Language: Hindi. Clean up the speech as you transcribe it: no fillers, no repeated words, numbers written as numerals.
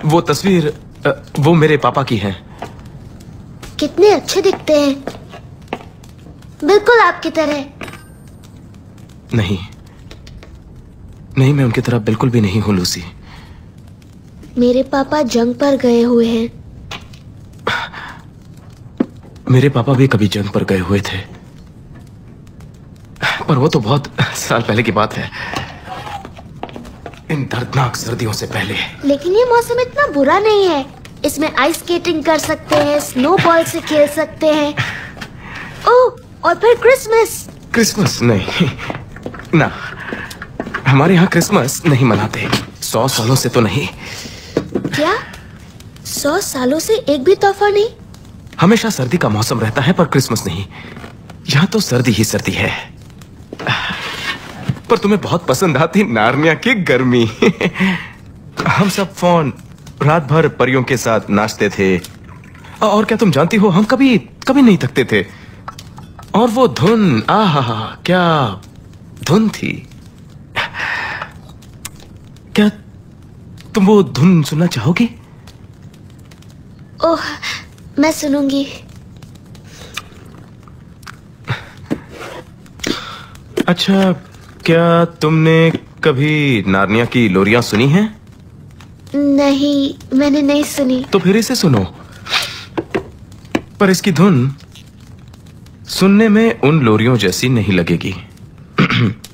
वो तस्वीर वो मेरे पापा की है। कितने अच्छे दिखते हैं, बिल्कुल आपकी तरह। नहीं नहीं, मैं उनकी तरह बिल्कुल भी नहीं हूँ लूसी। मेरे पापा जंग पर गए हुए हैं। मेरे पापा भी कभी जंग पर गए हुए थे, पर वो तो बहुत साल पहले की बात है, इन दर्दनाक सर्दियों से पहले। लेकिन ये मौसम इतना बुरा नहीं है। इसमें आइस स्केटिंग कर सकते हैं, स्नोबॉल से खेल सकते हैं। ओह, और फिर क्रिसमस। क्रिसमस नहीं ना, हमारे यहाँ क्रिसमस नहीं मनाते। 100 सालों से तो नहीं। क्या 100 सालों से एक भी तोहफा नहीं? हमेशा सर्दी का मौसम रहता है पर क्रिसमस नहीं। यहाँ तो सर्दी ही सर्दी है। पर तुम्हें बहुत पसंद आती नार्निया की गर्मी। हम सब फोन रात भर परियों के साथ नाचते थे। और क्या तुम जानती हो, हम कभी कभी नहीं थकते थे। और वो धुन, आहा, क्या धुन थी। क्या तुम वो धुन सुनना चाहोगी? ओह, मैं सुनूंगी। अच्छा, क्या तुमने कभी नार्निया की लोरियां सुनी हैं? नहीं, मैंने नहीं सुनी। तो फिर इसे सुनो। पर इसकी धुन सुनने में उन लोरियों जैसी नहीं लगेगी।